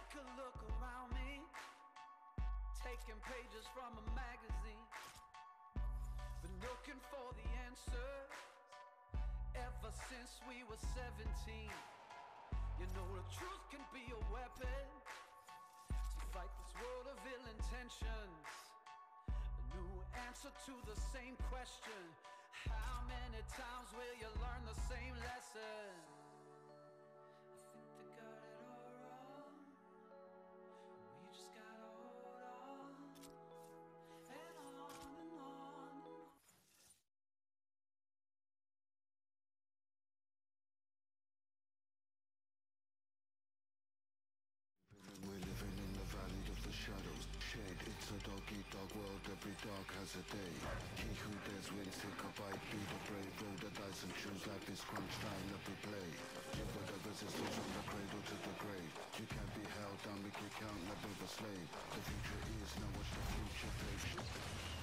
take a look around me, taking pages from a magazine. Been looking for the answers ever since we were 17. You know the truth can be a weapon to fight this world of ill intentions. A new answer to the same question: how many times will you learn the same lesson? I think they got it all wrong. We just gotta hold on and on and on and on. We're living in the valley of the shadows. Shade, it's a dog-eat-dog world, every dark has a day. He who dares wins, take a bite, be the brave. Roll the dice and choose life is crunch time, let me play. Live with the resistance from the cradle to the grave. You can't be held down, we can count, never a slave. The future is, now watch the future take shape.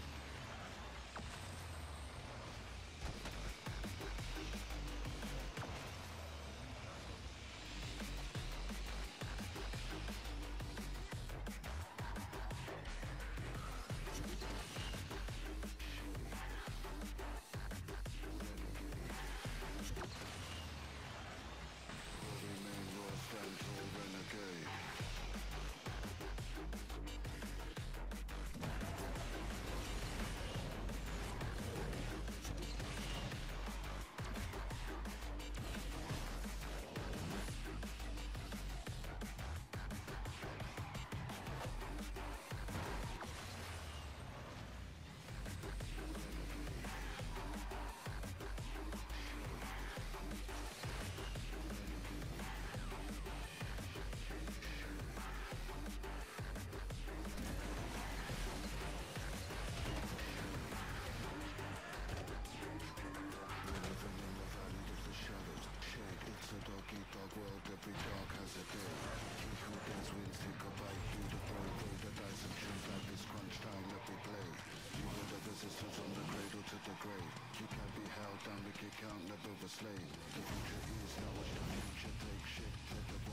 Stand tall, renegade. It's a dog-eat-dog world, every dark has a day. He who dares wins, take a bite, do the brave. Roll the dice and choose life is crunch time, let me play. You were the resistance from the cradle to the grave. You can't be held down, we can count, never a slave. The future is, now watch the future take shape. Let the